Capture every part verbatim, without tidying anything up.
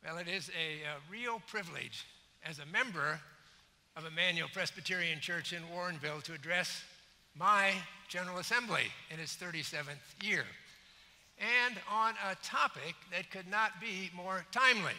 Well, it is a, a real privilege as a member of Emmanuel Presbyterian Church in Warrenville to address my General Assembly in its thirty-seventh year, and on a topic that could not be more timely.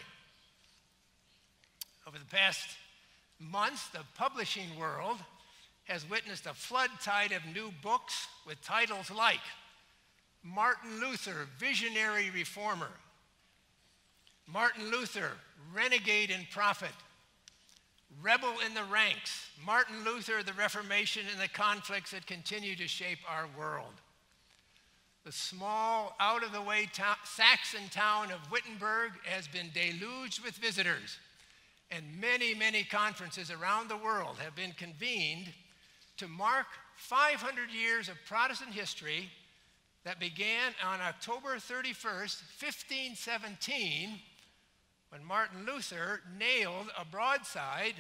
Over the past months, the publishing world has witnessed a flood tide of new books with titles like Martin Luther, Visionary Reformer, Martin Luther, Renegade and Prophet, Rebel in the Ranks, Martin Luther, the Reformation and the conflicts that continue to shape our world. The small, out-of-the-way to- Saxon town of Wittenberg has been deluged with visitors, and many, many conferences around the world have been convened to mark five hundred years of Protestant history that began on October thirty-first, fifteen seventeen, when Martin Luther nailed a broadside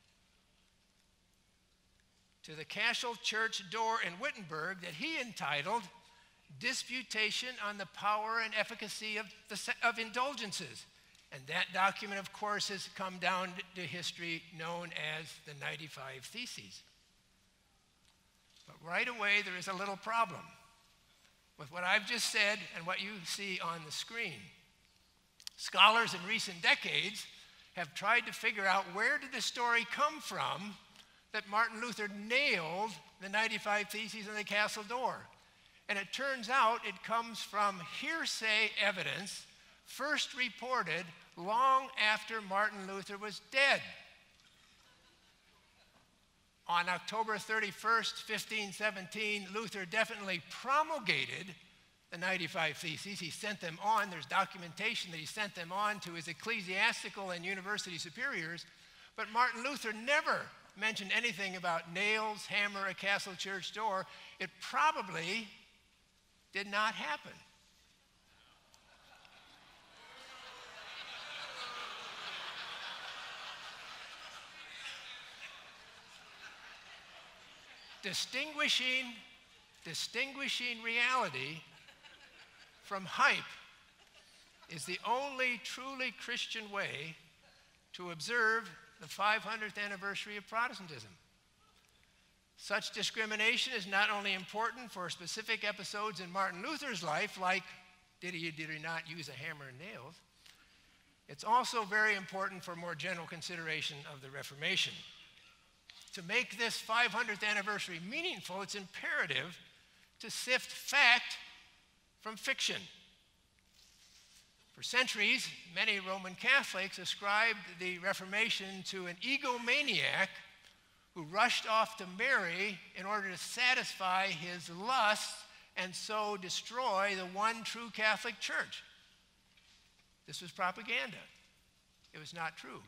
to the Castle Church door in Wittenberg that he entitled Disputation on the Power and Efficacy of, the, of Indulgences. And that document, of course, has come down to history known as the ninety-five Theses. But right away, there is a little problem with what I've just said and what you see on the screen. Scholars in recent decades have tried to figure out where did the story come from that Martin Luther nailed the ninety-five Theses on the castle door. And it turns out it comes from hearsay evidence first reported long after Martin Luther was dead. On October thirty-first, fifteen seventeen, Luther definitely promulgated the ninety-five Theses. He sent them on. There's documentation that he sent them on to his ecclesiastical and university superiors. But Martin Luther never mentioned anything about nails, hammer, a castle church door. It probably did not happen. Distinguishing, distinguishing reality from hype is the only truly Christian way to observe the five hundredth anniversary of Protestantism. Such discrimination is not only important for specific episodes in Martin Luther's life, like did he or did he not use a hammer and nails, it's also very important for more general consideration of the Reformation. To make this five hundredth anniversary meaningful, it's imperative to sift fact from fiction. For centuries, many Roman Catholics ascribed the Reformation to an egomaniac who rushed off to marry in order to satisfy his lusts and so destroy the one true Catholic Church. This was propaganda. It was not true.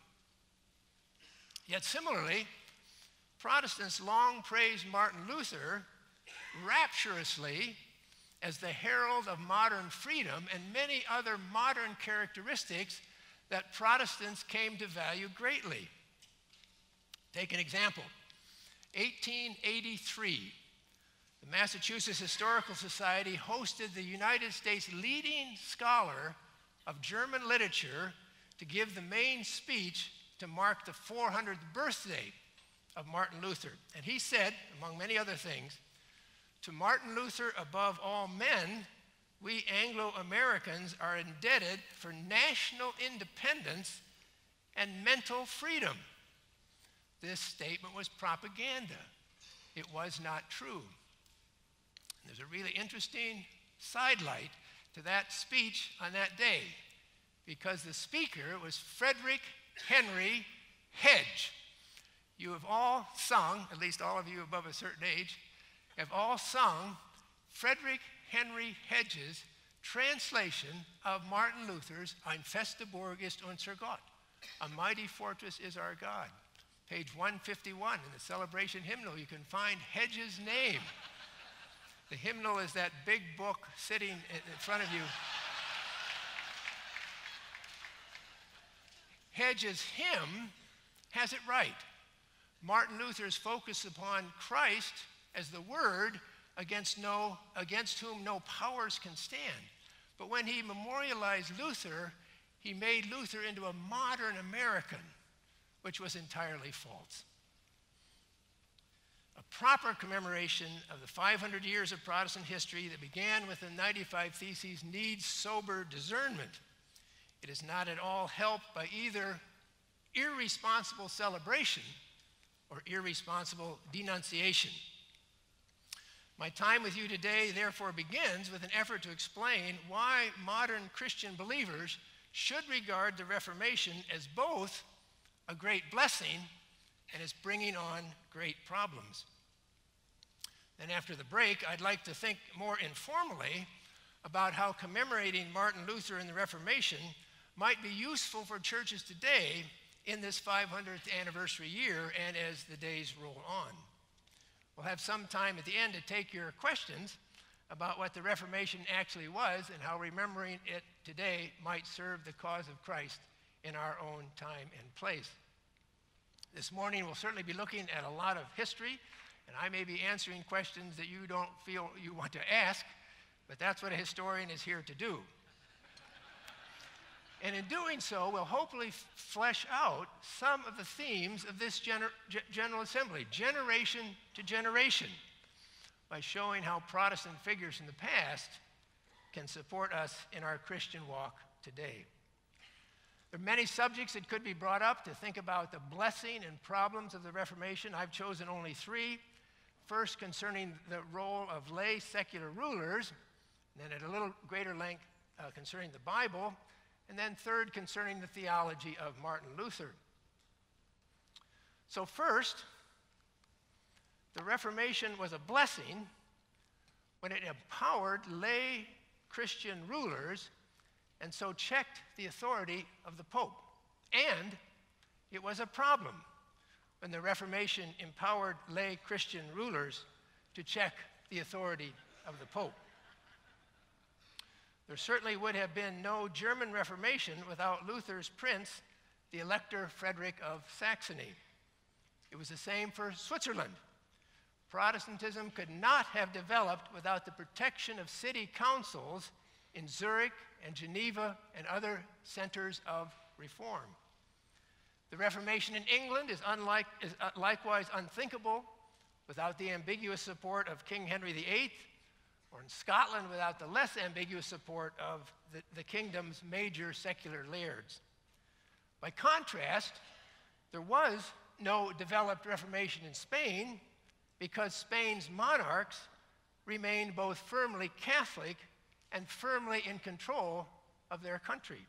Yet similarly, Protestants long praised Martin Luther rapturously as the herald of modern freedom and many other modern characteristics that Protestants came to value greatly. Take an example. eighteen eighty-three, the Massachusetts Historical Society hosted the United States' leading scholar of German literature to give the main speech to mark the four hundredth birthday of Martin Luther. And he said, among many other things, to Martin Luther above all men, we Anglo-Americans are indebted for national independence and mental freedom. This statement was propaganda. It was not true. And there's a really interesting sidelight to that speech on that day, because the speaker was Frederick Henry Hedge. You have all sung, at least all of you above a certain age, have all sung Frederick Henry Hedge's translation of Martin Luther's Ein feste Burg ist unser Gott, a mighty fortress is our God. Page one fifty-one in the celebration hymnal, you can find Hedge's name. The hymnal is that big book sitting in front of you. Hedge's hymn has it right. Martin Luther's focus upon Christ as the Word against, no, against whom no powers can stand. But when he memorialized Luther, he made Luther into a modern American, which was entirely false. A proper commemoration of the five hundred years of Protestant history that began with the ninety-five Theses needs sober discernment. It is not at all helped by either irresponsible celebration or irresponsible denunciation. My time with you today, therefore, begins with an effort to explain why modern Christian believers should regard the Reformation as both a great blessing and as bringing on great problems. Then after the break, I'd like to think more informally about how commemorating Martin Luther and the Reformation might be useful for churches today in this five hundredth anniversary year and as the days roll on. We'll have some time at the end to take your questions about what the Reformation actually was and how remembering it today might serve the cause of Christ in our own time and place. This morning we'll certainly be looking at a lot of history, and I may be answering questions that you don't feel you want to ask, but that's what a historian is here to do. And in doing so, we'll hopefully flesh out some of the themes of this gener General Assembly, generation to generation, by showing how Protestant figures in the past can support us in our Christian walk today. There are many subjects that could be brought up to think about the blessing and problems of the Reformation. I've chosen only three. First, concerning the role of lay secular rulers, and then at a little greater length uh, concerning the Bible, and then third, concerning the theology of Martin Luther. So first, the Reformation was a blessing when it empowered lay Christian rulers and so checked the authority of the Pope. And it was a problem when the Reformation empowered lay Christian rulers to check the authority of the Pope. There certainly would have been no German Reformation without Luther's prince, the Elector Frederick of Saxony. It was the same for Switzerland. Protestantism could not have developed without the protection of city councils in Zurich and Geneva and other centers of reform. The Reformation in England is, unlike, is likewise unthinkable without the ambiguous support of King Henry the eighth, or in Scotland without the less ambiguous support of the, the kingdom's major secular lairds. By contrast, there was no developed Reformation in Spain because Spain's monarchs remained both firmly Catholic and firmly in control of their country.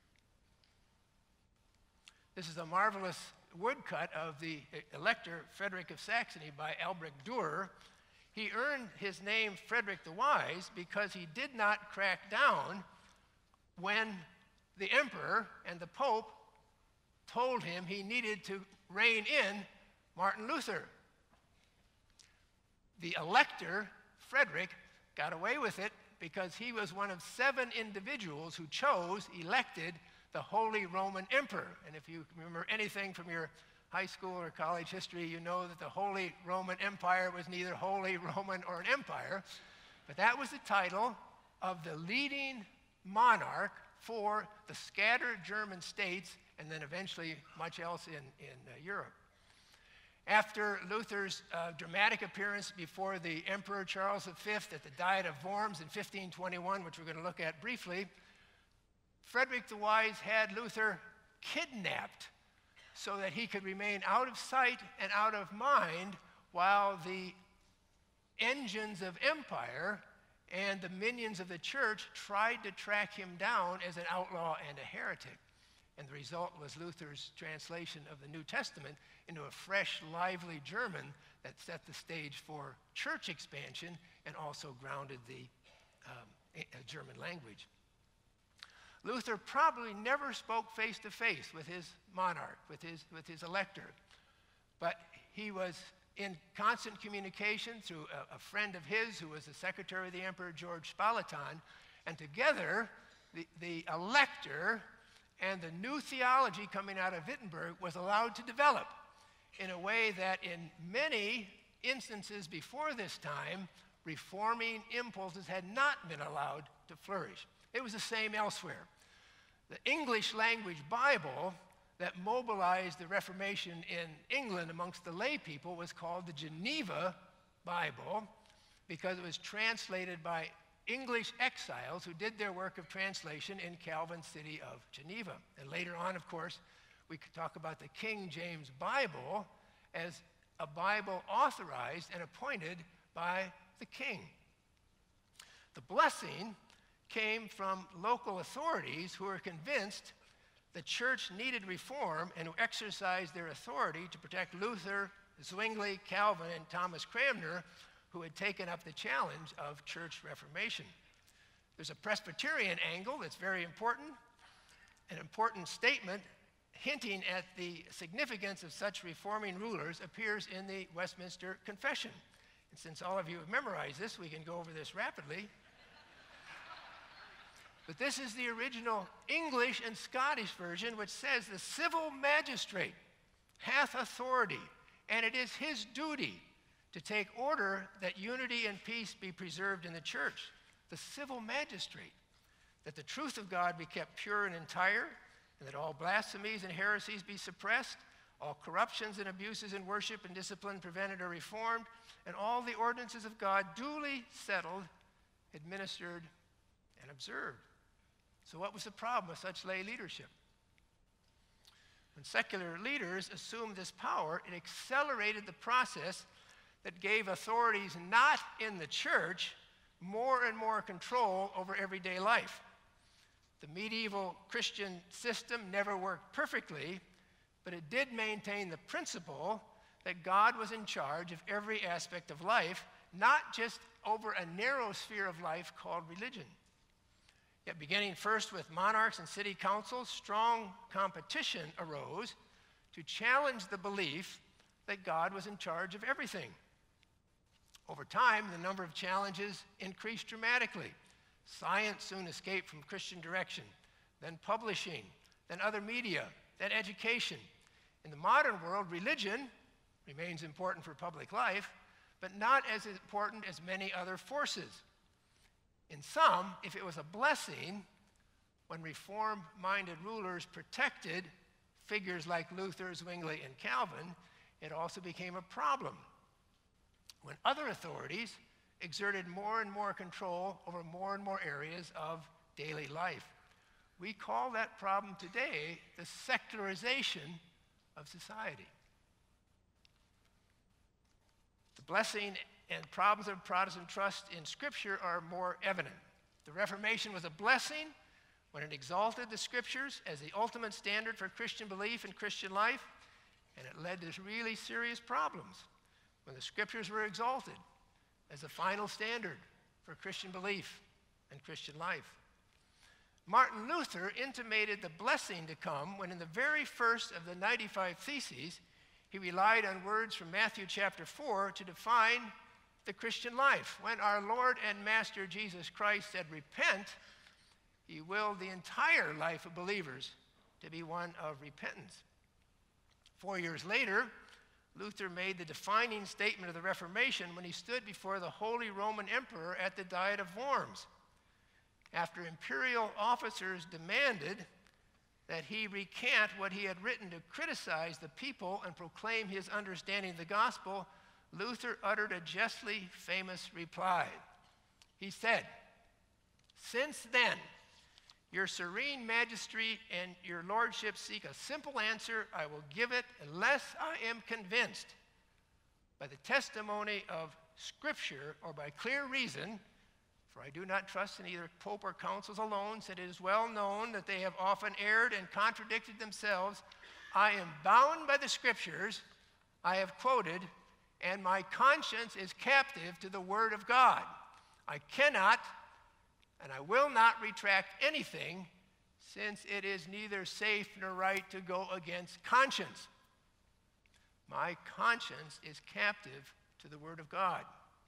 This is a marvelous woodcut of the Elector Frederick of Saxony by Albrecht Dürer. He earned his name Frederick the Wise because he did not crack down when the emperor and the Pope told him he needed to rein in Martin Luther. The Elector Frederick got away with it because he was one of seven individuals who chose, elected, the Holy Roman Emperor. And if you remember anything from your high school or college history, you know that the Holy Roman Empire was neither Holy Roman or an empire, but that was the title of the leading monarch for the scattered German states and then eventually much else in, in uh, Europe. After Luther's uh, dramatic appearance before the Emperor Charles the fifth at the Diet of Worms in fifteen twenty-one, which we're going to look at briefly, Frederick the Wise had Luther kidnapped so that he could remain out of sight and out of mind while the engines of empire and the minions of the church tried to track him down as an outlaw and a heretic. And the result was Luther's translation of the New Testament into a fresh, lively German that set the stage for church expansion and also grounded the um, German language. Luther probably never spoke face-to-face with his monarch, with his, with his elector, but he was in constant communication through a, a friend of his who was the secretary of the emperor, George Spalaton, and together the, the elector and the new theology coming out of Wittenberg was allowed to develop in a way that in many instances before this time, reforming impulses had not been allowed to flourish. It was the same elsewhere. The English language Bible that mobilized the Reformation in England amongst the lay people was called the Geneva Bible because it was translated by English exiles who did their work of translation in Calvin's city of Geneva. And later on, of course, we could talk about the King James Bible as a Bible authorized and appointed by the king. The blessing came from local authorities who were convinced the church needed reform and who exercised their authority to protect Luther, Zwingli, Calvin, and Thomas Cranmer, who had taken up the challenge of church reformation. There's a Presbyterian angle that's very important. An important statement hinting at the significance of such reforming rulers appears in the Westminster Confession. And since all of you have memorized this, we can go over this rapidly. But this is the original English and Scottish version, which says, "The civil magistrate hath authority, and it is his duty to take order that unity and peace be preserved in the church." The civil magistrate, that the truth of God be kept pure and entire, and that all blasphemies and heresies be suppressed, all corruptions and abuses in worship and discipline prevented or reformed, and all the ordinances of God duly settled, administered, and observed. So what was the problem with such lay leadership? When secular leaders assumed this power, it accelerated the process that gave authorities not in the church more and more control over everyday life. The medieval Christian system never worked perfectly, but it did maintain the principle that God was in charge of every aspect of life, not just over a narrow sphere of life called religion. Yet beginning first with monarchs and city councils, strong competition arose to challenge the belief that God was in charge of everything. Over time, the number of challenges increased dramatically. Science soon escaped from Christian direction, then publishing, then other media, then education. In the modern world, religion remains important for public life, but not as important as many other forces. In some, if it was a blessing, when reform-minded rulers protected figures like Luther, Zwingli, and Calvin, it also became a problem when other authorities exerted more and more control over more and more areas of daily life. We call that problem today the secularization of society. The blessing and problems of Protestant trust in Scripture are more evident. The Reformation was a blessing when it exalted the Scriptures as the ultimate standard for Christian belief and Christian life, and it led to really serious problems when the Scriptures were exalted as the final standard for Christian belief and Christian life. Martin Luther intimated the blessing to come when in the very first of the ninety-five Theses, he relied on words from Matthew chapter four to define the Christian life. When our Lord and Master Jesus Christ said, "Repent," he willed the entire life of believers to be one of repentance. Four years later, Luther made the defining statement of the Reformation when he stood before the Holy Roman Emperor at the Diet of Worms. After imperial officers demanded that he recant what he had written to criticize the people and proclaim his understanding of the gospel, Luther uttered a justly famous reply. He said, "Since then, your serene majesty and your lordship seek a simple answer, I will give it unless I am convinced by the testimony of Scripture or by clear reason, for I do not trust in either pope or councils alone, since it is well known that they have often erred and contradicted themselves. I am bound by the Scriptures I have quoted, and my conscience is captive to the Word of God. I cannot and I will not retract anything, since it is neither safe nor right to go against conscience. My conscience is captive to the Word of God."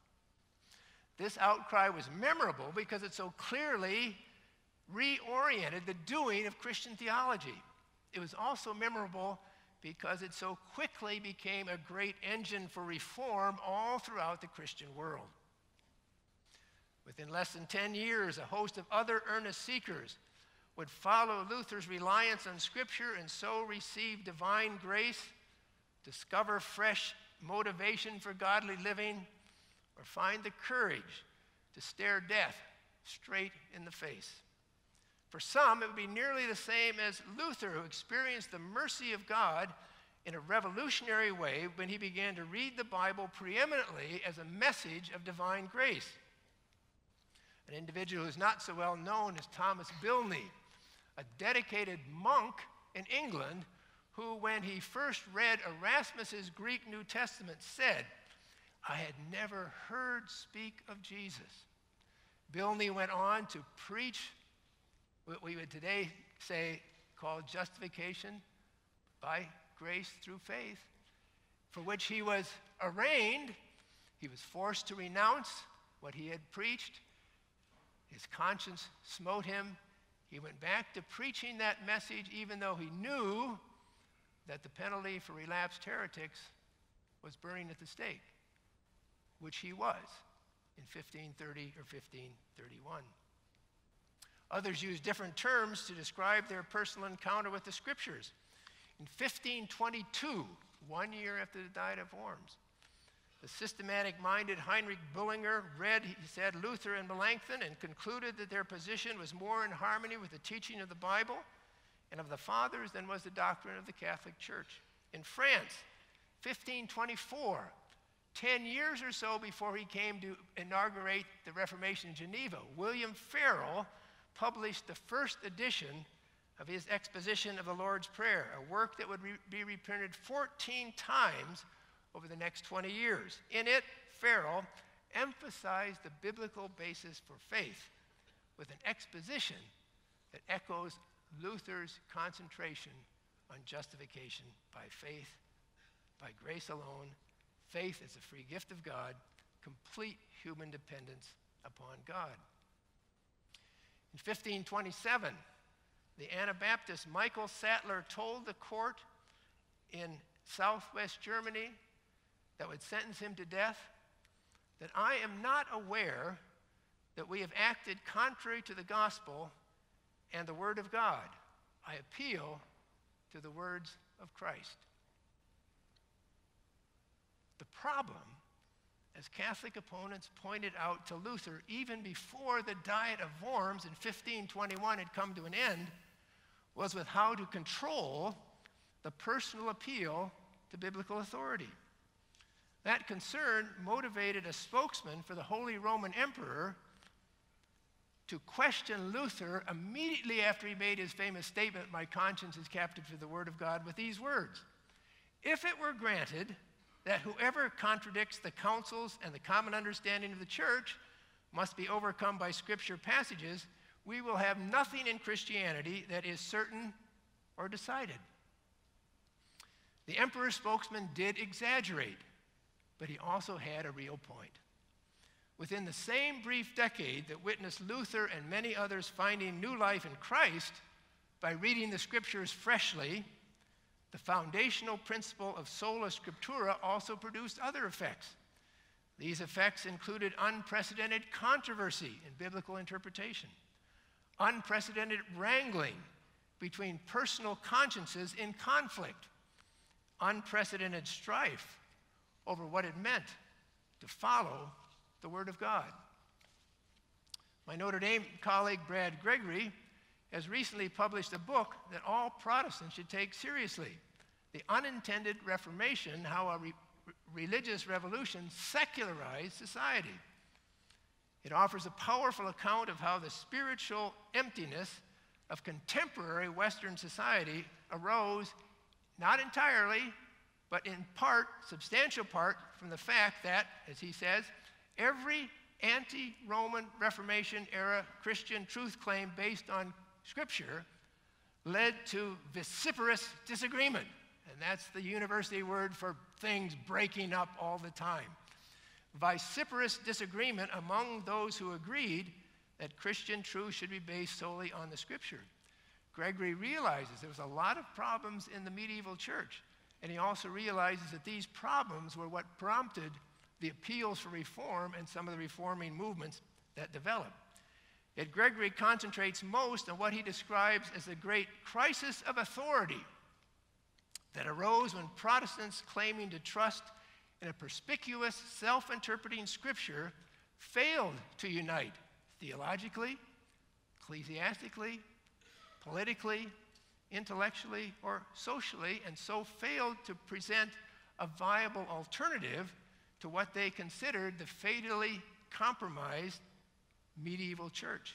This outcry was memorable because it so clearly reoriented the doing of Christian theology. It was also memorable because it so quickly became a great engine for reform all throughout the Christian world. Within less than ten years, a host of other earnest seekers would follow Luther's reliance on Scripture and so receive divine grace, discover fresh motivation for godly living, or find the courage to stare death straight in the face. For some, it would be nearly the same as Luther, who experienced the mercy of God in a revolutionary way when he began to read the Bible preeminently as a message of divine grace. An individual who's not so well known is Thomas Bilney, a dedicated monk in England who, when he first read Erasmus's Greek New Testament, said, "I had never heard speak of Jesus." Bilney went on to preach what we would today say called justification by grace through faith, for which he was arraigned. He was forced to renounce what he had preached. His conscience smote him. He went back to preaching that message even though he knew that the penalty for relapsed heretics was burning at the stake, which he was in fifteen thirty or fifteen thirty-one. Others use different terms to describe their personal encounter with the Scriptures. In fifteen twenty-two, one year after the Diet of Worms, the systematic-minded Heinrich Bullinger read, he said, Luther and Melanchthon and concluded that their position was more in harmony with the teaching of the Bible and of the Fathers than was the doctrine of the Catholic Church. In France, fifteen twenty-four, ten years or so before he came to inaugurate the Reformation in Geneva, William Farel published the first edition of his exposition of the Lord's Prayer, a work that would re- be reprinted fourteen times over the next twenty years. In it, Farel emphasized the biblical basis for faith with an exposition that echoes Luther's concentration on justification by faith, by grace alone, faith as a free gift of God, complete human dependence upon God. In fifteen twenty-seven, the Anabaptist Michael Sattler told the court in southwest Germany that would sentence him to death that I am not aware that we have acted contrary to the gospel and the word of God. I appeal to the words of Christ. The problem, as Catholic opponents pointed out to Luther even before the Diet of Worms in fifteen twenty-one had come to an end, was with how to control the personal appeal to biblical authority. That concern motivated a spokesman for the Holy Roman Emperor to question Luther immediately after he made his famous statement, "My conscience is captive to the word of God," with these words: "If it were granted that whoever contradicts the counsels and the common understanding of the church must be overcome by scripture passages, we will have nothing in Christianity that is certain or decided." The emperor's spokesman did exaggerate, but he also had a real point. Within the same brief decade that witnessed Luther and many others finding new life in Christ by reading the scriptures freshly, the foundational principle of sola scriptura also produced other effects. These effects included unprecedented controversy in biblical interpretation, unprecedented wrangling between personal consciences in conflict, unprecedented strife over what it meant to follow the Word of God. My Notre Dame colleague, Brad Gregory, has recently published a book that all Protestants should take seriously, The Unintended Reformation, How a Re- Religious Revolution Secularized Society. It offers a powerful account of how the spiritual emptiness of contemporary Western society arose not entirely, but in part, substantial part, from the fact that, as he says, every anti-Roman Reformation era Christian truth claim based on Scripture led to vociferous disagreement. And that's the university word for things breaking up all the time. Vociferous disagreement among those who agreed that Christian truth should be based solely on the Scripture. Gregory realizes there was a lot of problems in the medieval church, and he also realizes that these problems were what prompted the appeals for reform and some of the reforming movements that developed. Yet Gregory concentrates most on what he describes as the great crisis of authority that arose when Protestants claiming to trust in a perspicuous, self-interpreting Scripture failed to unite theologically, ecclesiastically, politically, intellectually, or socially, and so failed to present a viable alternative to what they considered the fatally compromised medieval church.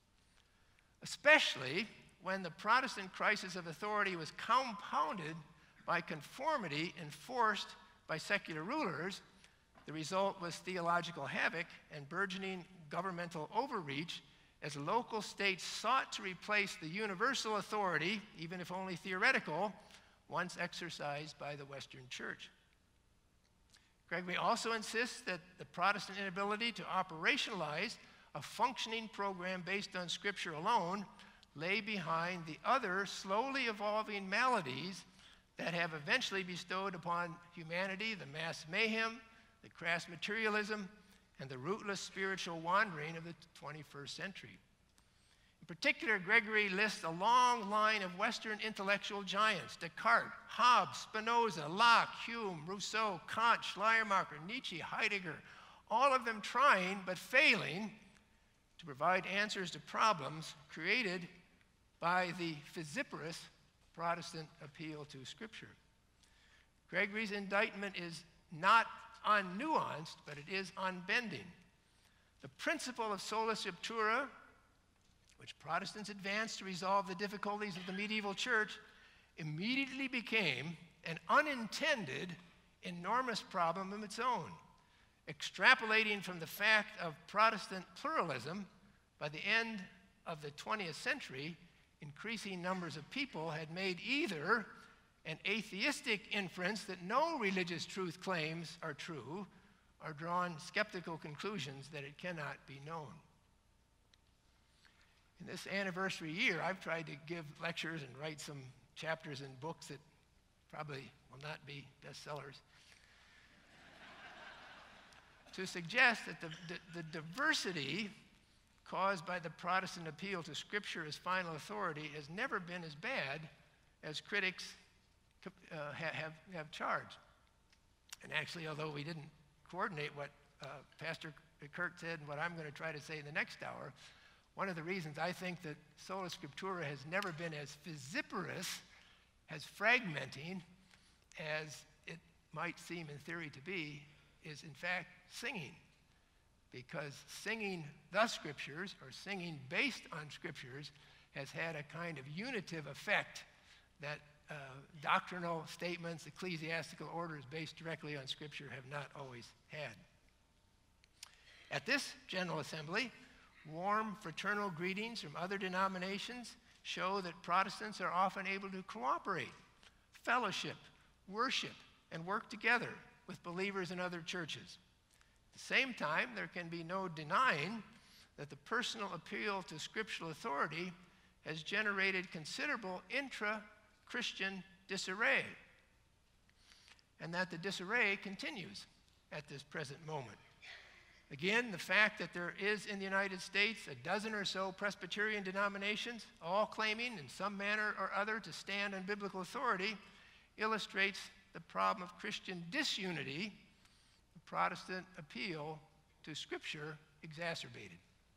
Especially when the Protestant crisis of authority was compounded by conformity enforced by secular rulers, the result was theological havoc and burgeoning governmental overreach as local states sought to replace the universal authority, even if only theoretical, once exercised by the Western Church. Gregory also insists that the Protestant inability to operationalize a functioning program based on Scripture alone lay behind the other slowly evolving maladies that have eventually bestowed upon humanity the mass mayhem, the crass materialism, and the rootless spiritual wandering of the twenty-first century. In particular, Gregory lists a long line of Western intellectual giants: Descartes, Hobbes, Spinoza, Locke, Hume, Rousseau, Kant, Schleiermacher, Nietzsche, Heidegger, all of them trying but failing to provide answers to problems created by the fissiparous Protestant appeal to Scripture. Gregory's indictment is not unnuanced, but it is unbending. The principle of sola scriptura, which Protestants advanced to resolve the difficulties of the medieval church, immediately became an unintended, enormous problem of its own. Extrapolating from the fact of Protestant pluralism, by the end of the twentieth century, increasing numbers of people had made either an atheistic inference that no religious truth claims are true, or drawn skeptical conclusions that it cannot be known. In this anniversary year, I've tried to give lectures and write some chapters in books that probably will not be bestsellers, to suggest that the, the, the diversity caused by the Protestant appeal to Scripture as final authority has never been as bad as critics uh, have, have charged. And actually, although we didn't coordinate what uh, Pastor Kurt said and what I'm going to try to say in the next hour, one of the reasons I think that sola scriptura has never been as fissiparous, as fragmenting as it might seem in theory to be, is in fact singing. Because singing the Scriptures, or singing based on Scriptures, has had a kind of unitive effect that uh, doctrinal statements, ecclesiastical orders based directly on Scripture have not always had. At this General Assembly, warm fraternal greetings from other denominations show that Protestants are often able to cooperate, fellowship, worship, and work together with believers in other churches. At the same time, there can be no denying that the personal appeal to scriptural authority has generated considerable intra-Christian disarray, and that the disarray continues at this present moment. Again, the fact that there is in the United States a dozen or so Presbyterian denominations, all claiming in some manner or other to stand on biblical authority, illustrates the problem of Christian disunity, the Protestant appeal to Scripture exacerbated.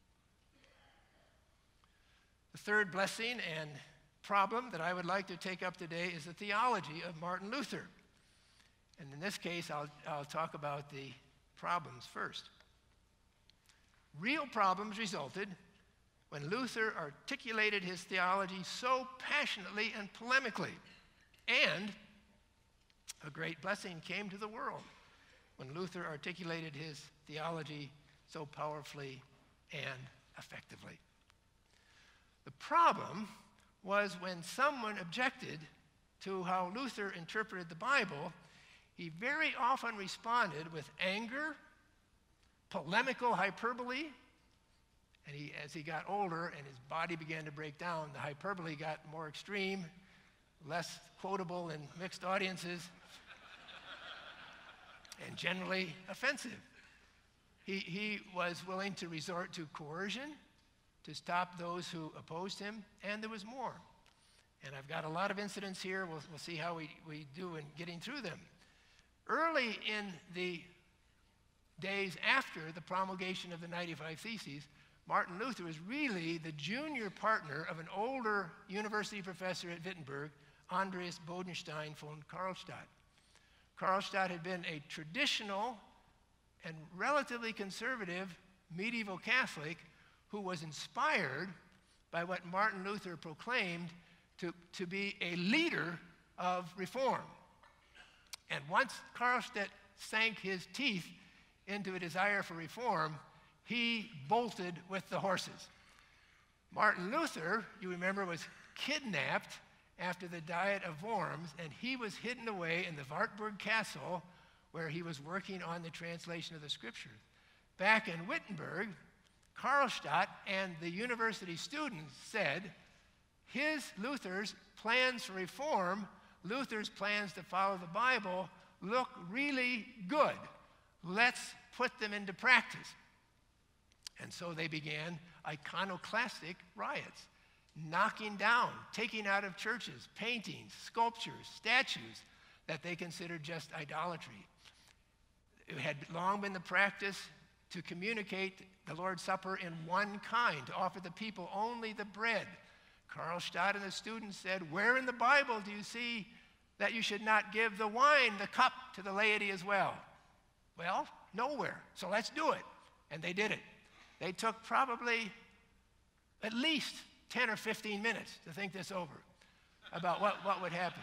The third blessing and problem that I would like to take up today is the theology of Martin Luther. And in this case, I'll, I'll talk about the problems first. Real problems resulted when Luther articulated his theology so passionately and polemically, and a great blessing came to the world when Luther articulated his theology so powerfully and effectively. The problem was when someone objected to how Luther interpreted the Bible, he very often responded with anger, polemical hyperbole, and he, as he got older and his body began to break down, the hyperbole got more extreme, less quotable in mixed audiences, and generally offensive. He, he was willing to resort to coercion, to stop those who opposed him, and there was more. And I've got a lot of incidents here. We'll, we'll see how we, we do in getting through them. Early in the days after the promulgation of the ninety-five Theses, Martin Luther was really the junior partner of an older university professor at Wittenberg, Andreas Bodenstein von Karlstadt. Karlstadt had been a traditional and relatively conservative medieval Catholic who was inspired by what Martin Luther proclaimed to, to be a leader of reform. And once Karlstadt sank his teeth into a desire for reform, he bolted with the horses. Martin Luther, you remember, was kidnapped after the Diet of Worms, and he was hidden away in the Wartburg Castle where he was working on the translation of the Scriptures. Back in Wittenberg, Karlstadt and the university students said his, Luther's, plans for reform, Luther's plans to follow the Bible, look really good. Let's put them into practice. And so they began iconoclastic riots, knocking down, taking out of churches, paintings, sculptures, statues that they considered just idolatry. It had long been the practice to communicate the Lord's Supper in one kind, to offer the people only the bread. Karlstadt and the students said, where in the Bible do you see that you should not give the wine, the cup, to the laity as well? Well, nowhere, so let's do it. And they did it. They took probably at least ten or fifteen minutes to think this over about what, what would happen.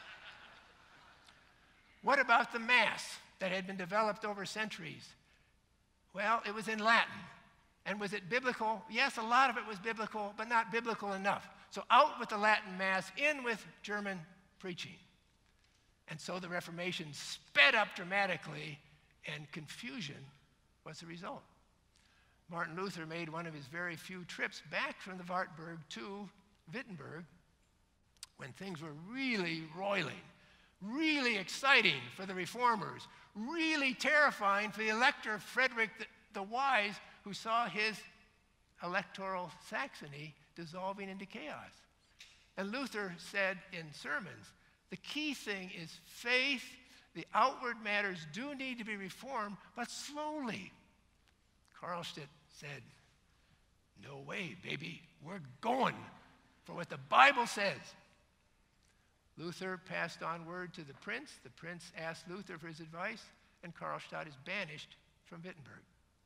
What about the Mass that had been developed over centuries? Well, it was in Latin. And was it biblical? Yes, a lot of it was biblical, but not biblical enough. So out with the Latin Mass, in with German preaching. And so the Reformation sped up dramatically, and confusion was the result. Martin Luther made one of his very few trips back from the Wartburg to Wittenberg when things were really roiling, really exciting for the reformers, really terrifying for the elector Frederick the, the Wise, who saw his electoral Saxony dissolving into chaos. And Luther said in sermons, the key thing is faith. The outward matters do need to be reformed, but slowly. Karlstadt said, no way, baby, we're going for what the Bible says. Luther passed on word to the prince. The prince asked Luther for his advice, and Karlstadt is banished from Wittenberg.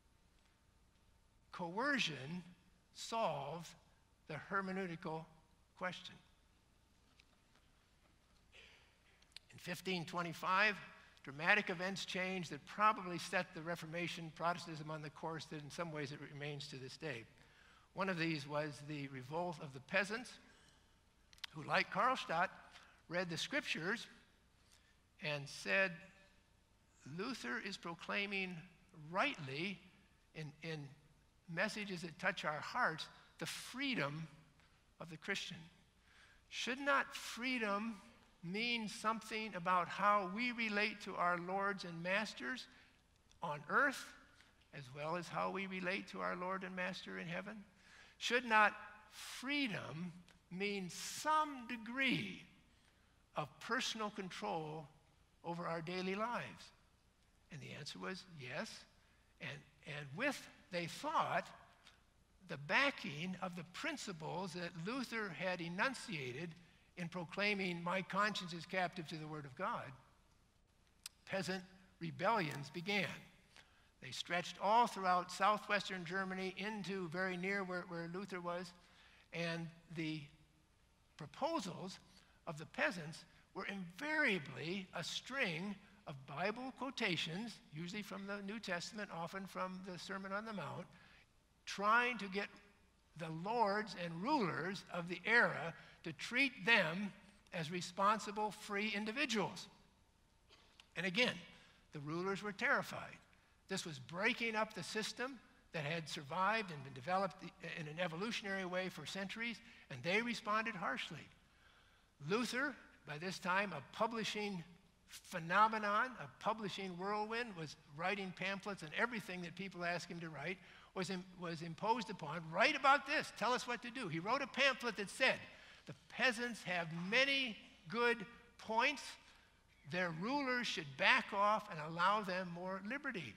Coercion solved the hermeneutical question. In fifteen twenty-five, dramatic events changed that probably set the Reformation, Protestantism on the course that in some ways it remains to this day. One of these was the revolt of the peasants, who, like Karlstadt, read the Scriptures and said, Luther is proclaiming rightly in, in messages that touch our hearts the freedom of the Christian. Should not freedom mean something about how we relate to our lords and masters on earth, as well as how we relate to our Lord and Master in heaven? Should not freedom mean some degree of personal control over our daily lives? And the answer was yes. And, and with, they thought, the backing of the principles that Luther had enunciated in proclaiming, my conscience is captive to the Word of God, peasant rebellions began. They stretched all throughout southwestern Germany into very near where, where Luther was, and the proposals of the peasants were invariably a string of Bible quotations, usually from the New Testament, often from the Sermon on the Mount, trying to get the lords and rulers of the era to treat them as responsible, free individuals. And again, the rulers were terrified. This was breaking up the system that had survived and been developed in an evolutionary way for centuries, and they responded harshly. Luther, by this time a publishing phenomenon, a publishing whirlwind, was writing pamphlets and everything that people asked him to write, was, in, was imposed upon. Write about this. Tell us what to do. He wrote a pamphlet that said, the peasants have many good points. Their rulers should back off and allow them more liberty.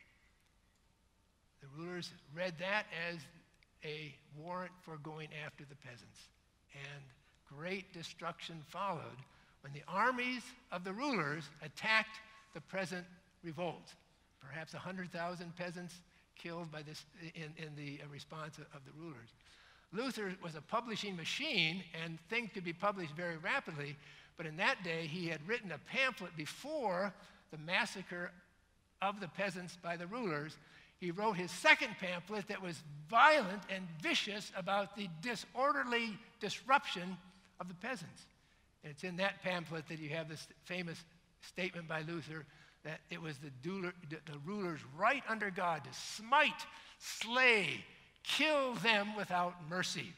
The rulers read that as a warrant for going after the peasants. And great destruction followed when the armies of the rulers attacked the present revolt. Perhaps one hundred thousand peasants killed by this in, in the response of the rulers. Luther was a publishing machine, and things could be published very rapidly, but in that day he had written a pamphlet before the massacre of the peasants by the rulers. He wrote his second pamphlet that was violent and vicious about the disorderly disruption of the peasants. And it's in that pamphlet that you have this famous statement by Luther that it was the, doer, the ruler's right under God to smite, slay, kill them without mercy.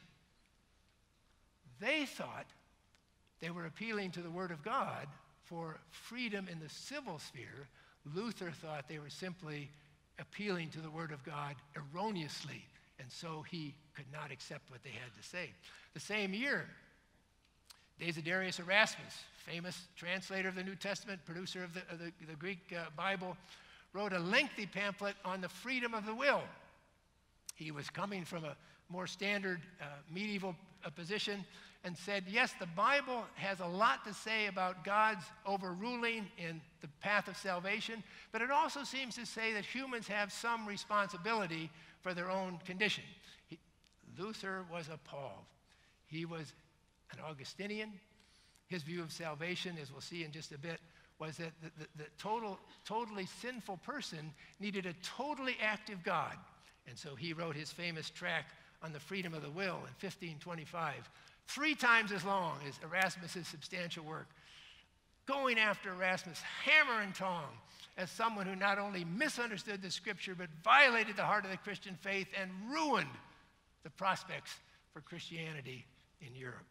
They thought they were appealing to the Word of God for freedom in the civil sphere. Luther thought they were simply appealing to the Word of God erroneously, and so he could not accept what they had to say. The same year, Desiderius Erasmus, famous translator of the New Testament, producer of the, of the, the Greek uh, Bible, wrote a lengthy pamphlet on the freedom of the will. He was coming from a more standard uh, medieval uh, position and said, yes, the Bible has a lot to say about God's overruling in the path of salvation, but it also seems to say that humans have some responsibility for their own condition. He, Luther was appalled. He was an Augustinian. His view of salvation, as we'll see in just a bit, was that the, the, the total, totally sinful person needed a totally active God. And so he wrote his famous tract on the freedom of the will in fifteen twenty-five, three times as long as Erasmus's substantial work, going after Erasmus hammer and tong as someone who not only misunderstood the Scripture but violated the heart of the Christian faith and ruined the prospects for Christianity in Europe.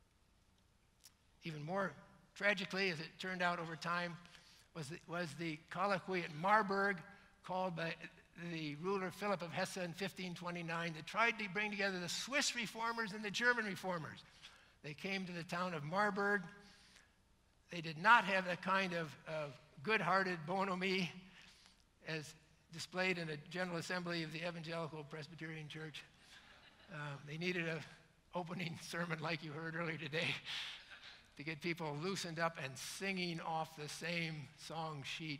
Even more tragically, as it turned out over time, was the, was the colloquy at Marburg called by the ruler Philip of Hesse in fifteen twenty-nine that tried to bring together the Swiss reformers and the German reformers. They came to the town of Marburg. They did not have that kind of, of good-hearted bonhomie as displayed in a General Assembly of the Evangelical Presbyterian Church. Uh, they needed an opening sermon like you heard earlier today to get people loosened up and singing off the same song sheet.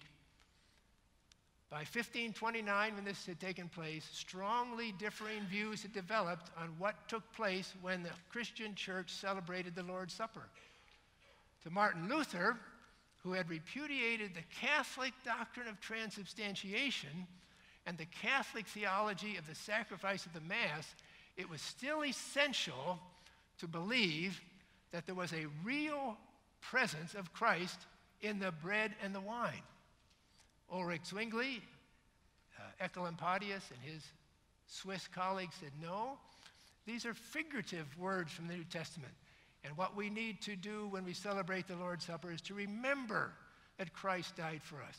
By fifteen twenty-nine, when this had taken place, strongly differing views had developed on what took place when the Christian church celebrated the Lord's Supper. To Martin Luther, who had repudiated the Catholic doctrine of transubstantiation and the Catholic theology of the sacrifice of the Mass, it was still essential to believe that there was a real presence of Christ in the bread and the wine. Ulrich Zwingli, uh, Ecolampadius, and his Swiss colleagues said, no, these are figurative words from the New Testament. And what we need to do when we celebrate the Lord's Supper is to remember that Christ died for us.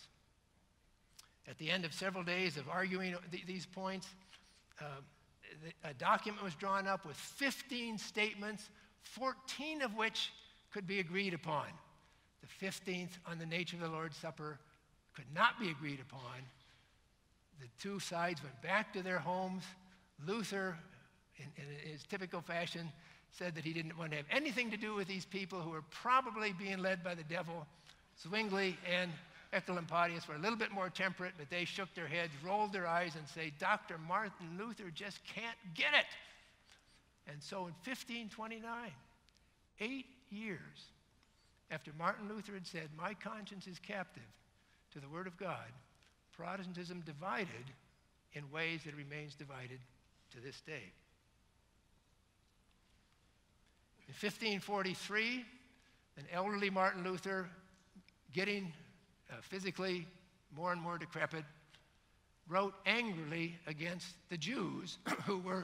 At the end of several days of arguing th these points, uh, a document was drawn up with fifteen statements, fourteen of which could be agreed upon. The fifteenth, on the nature of the Lord's Supper, could not be agreed upon. The two sides went back to their homes. Luther, in, in his typical fashion, said that he didn't want to have anything to do with these people who were probably being led by the devil. Zwingli and Ecolampadius were a little bit more temperate, but they shook their heads, rolled their eyes, and say, Doctor Martin Luther just can't get it. And so in fifteen twenty-nine, eight years after Martin Luther had said, my conscience is captive to the Word of God, Protestantism divided in ways that remains divided to this day. In fifteen forty-three, an elderly Martin Luther, getting uh, physically more and more decrepit, wrote angrily against the Jews who were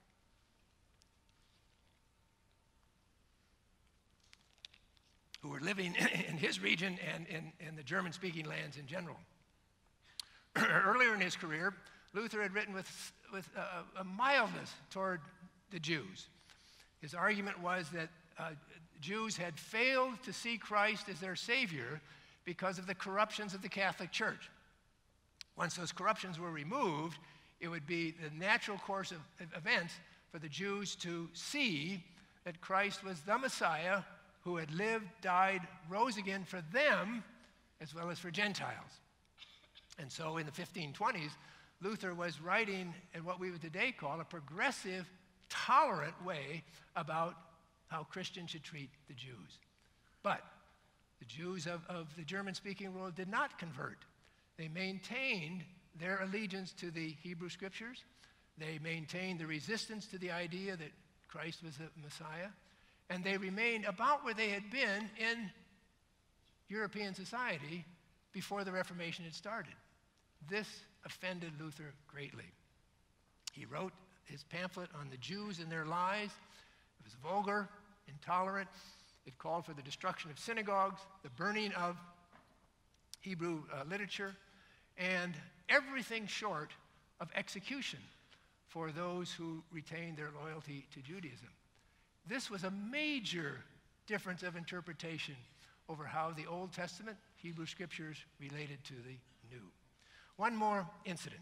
who were living in his region and in, in the German-speaking lands in general. Earlier in his career, Luther had written with, with a, a mildness toward the Jews. His argument was that uh, Jews had failed to see Christ as their Savior because of the corruptions of the Catholic Church. Once those corruptions were removed, it would be the natural course of events for the Jews to see that Christ was the Messiah who had lived, died, rose again for them as well as for Gentiles. And so in the fifteen twenties, Luther was writing in what we would today call a progressive, tolerant way about how Christians should treat the Jews. But the Jews of, of the German-speaking world did not convert. They maintained their allegiance to the Hebrew Scriptures. They maintained the resistance to the idea that Christ was the Messiah. And they remained about where they had been in European society before the Reformation had started. This offended Luther greatly. He wrote his pamphlet on the Jews and their lies. It was vulgar, intolerant. It called for the destruction of synagogues, the burning of Hebrew uh, literature, and everything short of execution for those who retained their loyalty to Judaism. This was a major difference of interpretation over how the Old Testament, Hebrew Scriptures, related to the New. One more incident.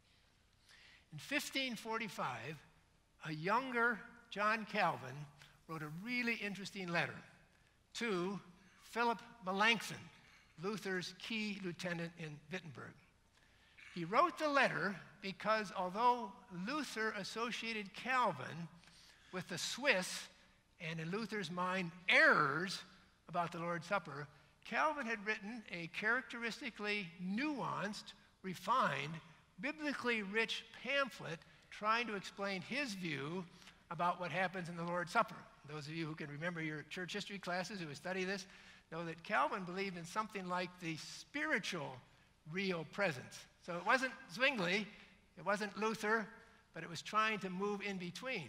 In fifteen forty-five, a younger John Calvin wrote a really interesting letter to Philip Melanchthon, Luther's key lieutenant in Wittenberg. He wrote the letter because although Luther associated Calvin with the Swiss, and in Luther's mind, errors about the Lord's Supper, Calvin had written a characteristically nuanced, refined, biblically rich pamphlet trying to explain his view about what happens in the Lord's Supper. Those of you who can remember your church history classes who study this know that Calvin believed in something like the spiritual real presence. So it wasn't Zwingli, it wasn't Luther, but it was trying to move in between.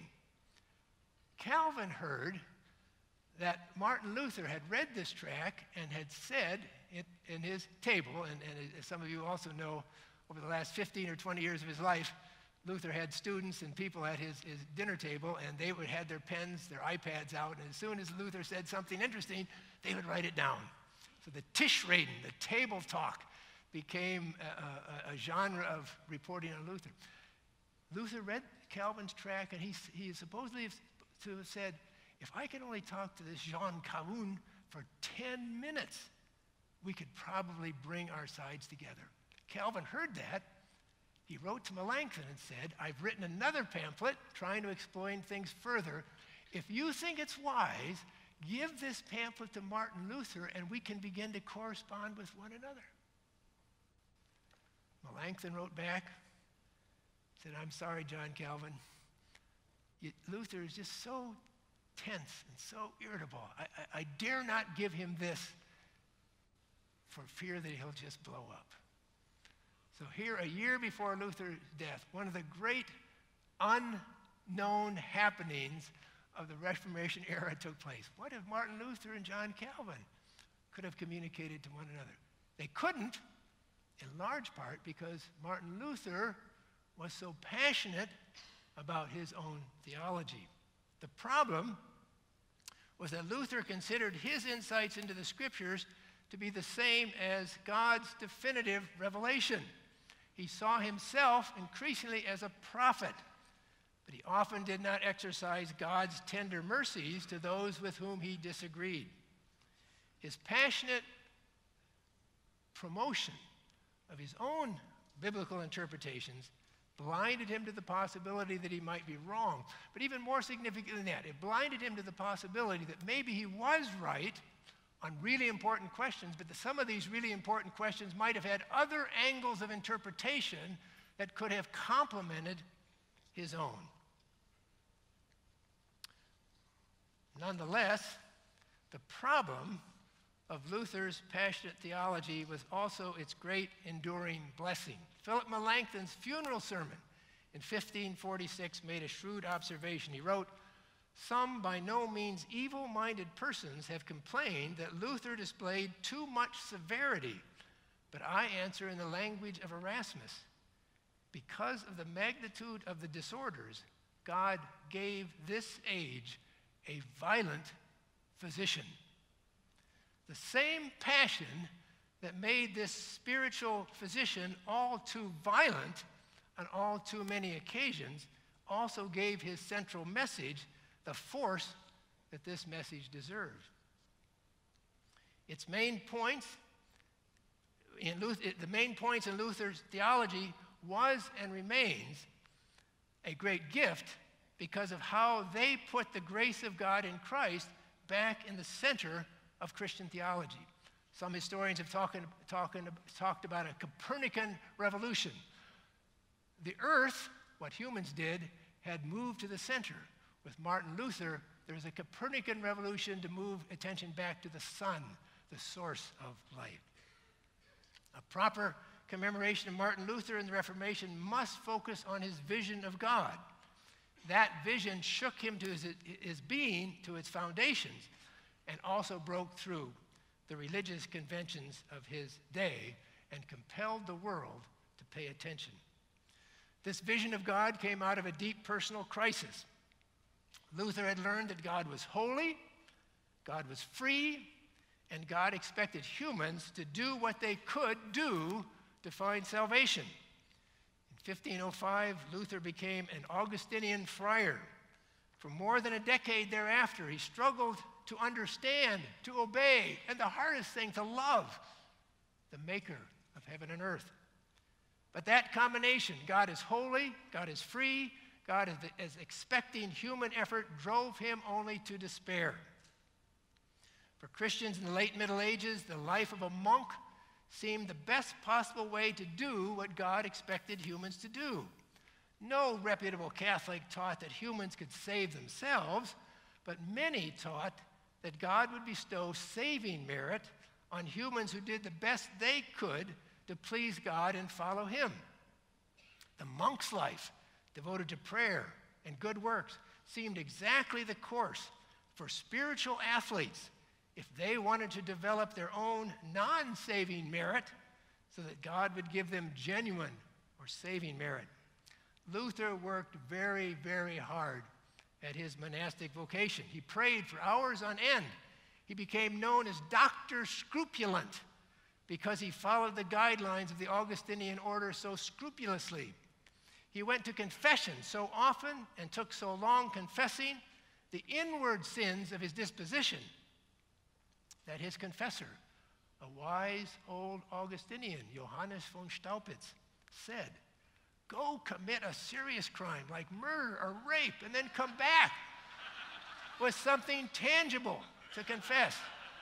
Calvin heard that Martin Luther had read this tract and had said it in his table, and, and as some of you also know, over the last fifteen or twenty years of his life, Luther had students and people at his, his dinner table, and they would have their pens, their iPads out, and as soon as Luther said something interesting, they would write it down. So the Tischreden, the table talk, became a, a, a genre of reporting on Luther. Luther read Calvin's tract, and he, he supposedly to have said, if I could only talk to this Jean Calvin for ten minutes, we could probably bring our sides together. Calvin heard that. He wrote to Melanchthon and said, I've written another pamphlet trying to explain things further. If you think it's wise, give this pamphlet to Martin Luther and we can begin to correspond with one another. Melanchthon wrote back, said, I'm sorry, John Calvin. You, Luther is just so tense and so irritable. I, I, I dare not give him this for fear that he'll just blow up. So here, a year before Luther's death, one of the great unknown happenings of the Reformation era took place. What if Martin Luther and John Calvin could have communicated to one another? They couldn't, in large part because Martin Luther was so passionate about his own theology. The problem was that Luther considered his insights into the Scriptures to be the same as God's definitive revelation. He saw himself increasingly as a prophet, but he often did not exercise God's tender mercies to those with whom he disagreed. His passionate promotion of his own biblical interpretations blinded him to the possibility that he might be wrong. But even more significant than that, it blinded him to the possibility that maybe he was right on really important questions, but that some of these really important questions might have had other angles of interpretation that could have complemented his own. Nonetheless, the problem of Luther's passionate theology was also its great enduring blessing. Philip Melanchthon's funeral sermon in fifteen forty-six made a shrewd observation. He wrote, some by no means evil-minded persons have complained that Luther displayed too much severity, but I answer in the language of Erasmus. because of the magnitude of the disorders, God gave this age a violent physician. The same passion that made this spiritual physician all too violent on all too many occasions also gave his central message the force that this message deserved. Its main points in Luther, the main points in Luther's theology was and remains a great gift because of how they put the grace of God in Christ back in the center of Christian theology. Some historians have talking, talking, talked about a Copernican revolution. The earth, what humans did, had moved to the center. With Martin Luther, there was a Copernican revolution to move attention back to the sun, the source of light. A proper commemoration of Martin Luther and the Reformation must focus on his vision of God. That vision shook him to his, his being, to its foundations, and also broke through the religious conventions of his day and compelled the world to pay attention. This vision of God came out of a deep personal crisis. Luther had learned that God was holy, God was free, and God expected humans to do what they could do to find salvation. In fifteen oh five, Luther became an Augustinian friar. For more than a decade thereafter, he struggled to understand, to obey, and the hardest thing, to love the maker of heaven and earth. But that combination, God is holy, God is free, God is, is expecting human effort, drove him only to despair. For Christians in the late Middle Ages, the life of a monk seemed the best possible way to do what God expected humans to do. No reputable Catholic taught that humans could save themselves, but many taught that God would bestow saving merit on humans who did the best they could to please God and follow him. The monk's life, devoted to prayer and good works, seemed exactly the course for spiritual athletes if they wanted to develop their own non-saving merit so that God would give them genuine or saving merit. Luther worked very, very hard at his monastic vocation. He prayed for hours on end. He became known as Doctor Scrupulent because he followed the guidelines of the Augustinian order so scrupulously. He went to confession so often and took so long confessing the inward sins of his disposition that his confessor, a wise old Augustinian, Johannes von Staupitz, said, "Go commit a serious crime like murder or rape and then come back with something tangible to confess."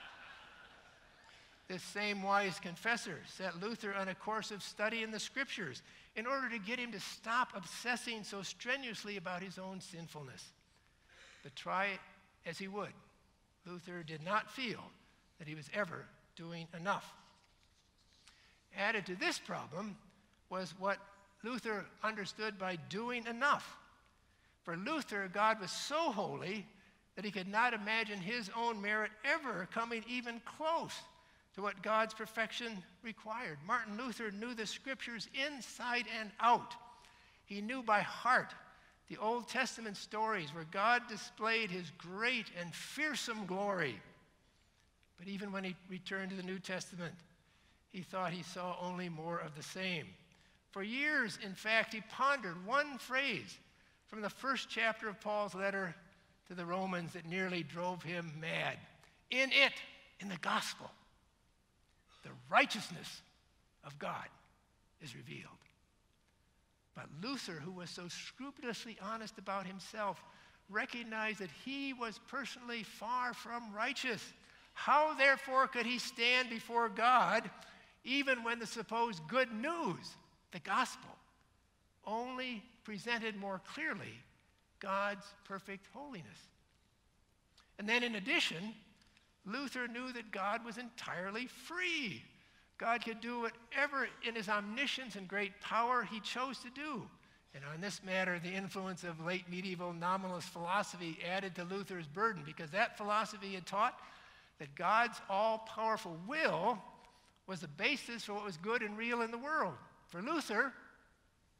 This same wise confessor set Luther on a course of study in the scriptures in order to get him to stop obsessing so strenuously about his own sinfulness. But try as he would, Luther did not feel that he was ever doing enough. Added to this problem was what Luther understood by doing enough. For Luther, God was so holy that he could not imagine his own merit ever coming even close to what God's perfection required. Martin Luther knew the scriptures inside and out. He knew by heart the Old Testament stories where God displayed his great and fearsome glory. But even when he returned to the New Testament, he thought he saw only more of the same. For years, in fact, he pondered one phrase from the first chapter of Paul's letter to the Romans that nearly drove him mad. In it, in the gospel, the righteousness of God is revealed. But Luther, who was so scrupulously honest about himself, recognized that he was personally far from righteous. How, therefore, could he stand before God even when the supposed good news, the gospel, only presented more clearly God's perfect holiness? And then in addition, Luther knew that God was entirely free. God could do whatever in his omniscience and great power he chose to do. And on this matter, the influence of late medieval nominalist philosophy added to Luther's burden, because that philosophy had taught that God's all-powerful will was the basis for what was good and real in the world. For Luther,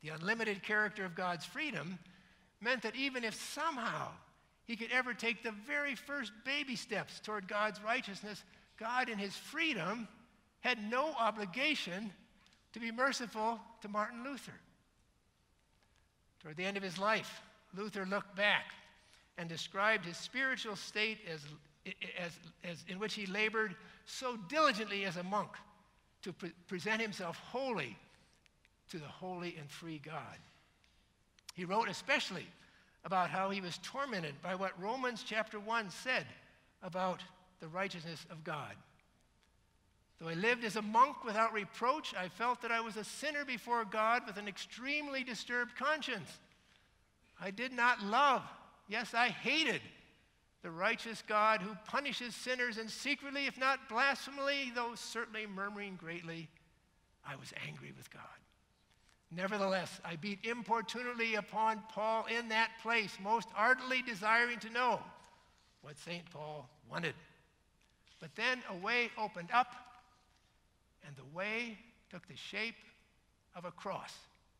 The unlimited character of God's freedom meant that even if somehow he could ever take the very first baby steps toward God's righteousness, God in his freedom had no obligation to be merciful to Martin Luther. Toward the end of his life, Luther looked back and described his spiritual state as, as, as in which he labored so diligently as a monk to pre- present himself wholly to the holy and free God. He wrote especially about how he was tormented by what Romans chapter one said about the righteousness of God. Though I lived as a monk without reproach, I felt that I was a sinner before God with an extremely disturbed conscience. I did not love, yes, I hated the righteous God who punishes sinners, and secretly, if not blasphemily, though certainly murmuring greatly, I was angry with God. Nevertheless, I beat importunately upon Paul in that place, most ardently desiring to know what Saint Paul wanted. But then a way opened up, and the way took the shape of a cross.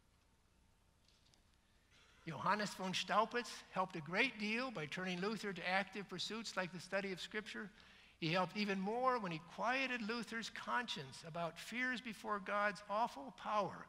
Johannes von Staupitz helped a great deal by turning Luther to active pursuits like the study of Scripture. He helped even more when he quieted Luther's conscience about fears before God's awful power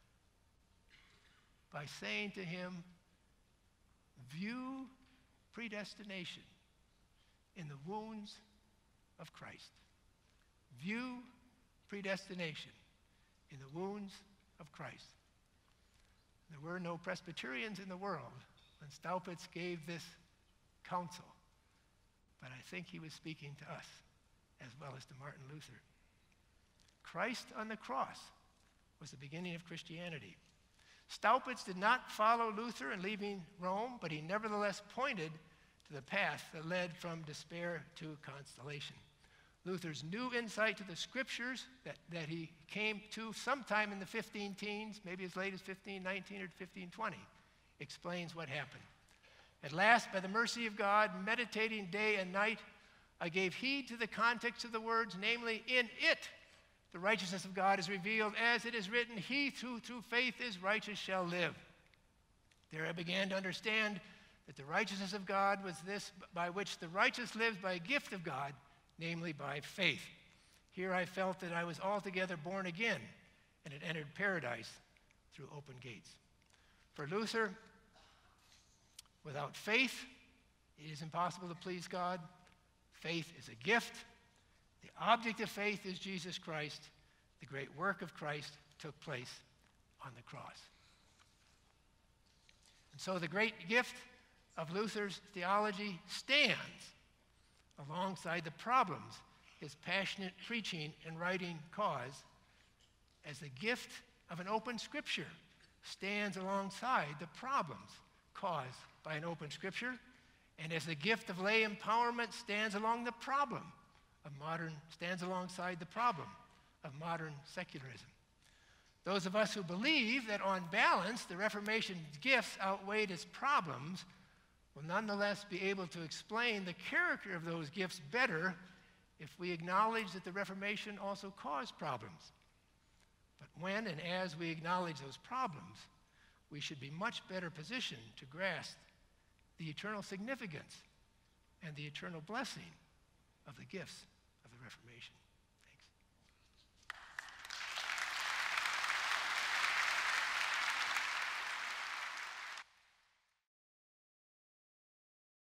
by saying to him, view predestination in the wounds of Christ. View predestination in the wounds of Christ. There were no Presbyterians in the world when Staupitz gave this counsel, but I think he was speaking to us as well as to Martin Luther. Christ on the cross was the beginning of Christianity. Staupitz did not follow Luther in leaving Rome, but he nevertheless pointed to the path that led from despair to consolation. Luther's new insight to the Scriptures that, that he came to sometime in the fifteen teens, maybe as late as fifteen nineteen or fifteen twenty, explains what happened. At last, by the mercy of God, meditating day and night, I gave heed to the context of the words, namely, in it the righteousness of God is revealed, as it is written, he who through faith is righteous shall live. There I began to understand that the righteousness of God was this by which the righteous lives by a gift of God, namely by faith. Here I felt that I was altogether born again and had entered paradise through open gates. For Luther, without faith, it is impossible to please God. Faith is a gift. The object of faith is Jesus Christ. The great work of Christ took place on the cross. And so the great gift of Luther's theology stands alongside the problems his passionate preaching and writing cause, as the gift of an open Scripture stands alongside the problems caused by an open Scripture, and as the gift of lay empowerment stands along the problem of modern, stands alongside the problem of modern secularism. Those of us who believe that on balance the Reformation's gifts outweighed its problems will nonetheless be able to explain the character of those gifts better if we acknowledge that the Reformation also caused problems. But when and as we acknowledge those problems, we should be much better positioned to grasp the eternal significance and the eternal blessing of the gifts of the Reformation.